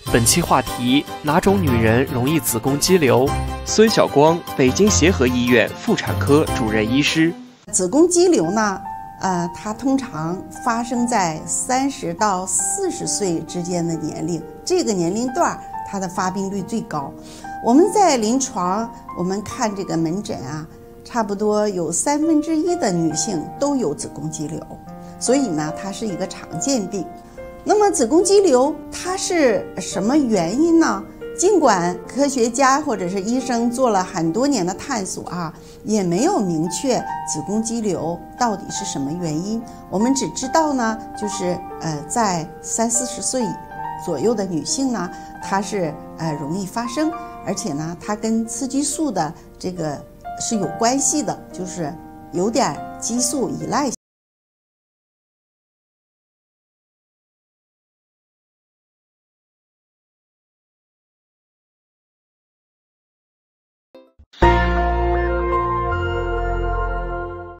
本期话题：哪种女人容易子宫肌瘤？孙晓光，北京协和医院妇产科主任医师。 子宫肌瘤呢，它通常发生在30到40岁之间的年龄，这个年龄段它的发病率最高。我们在临床，我们看这个门诊啊，差不多有1/3的女性都有子宫肌瘤，所以呢，它是一个常见病。那么子宫肌瘤它是什么原因呢？尽管科学家或者是医生做了很多年的探索啊，也没有明确子宫肌瘤到底是什么原因。我们只知道呢，就是在30-40岁左右的女性呢，它是容易发生，而且呢，它跟雌激素的这个是有关系的，就是有点激素依赖。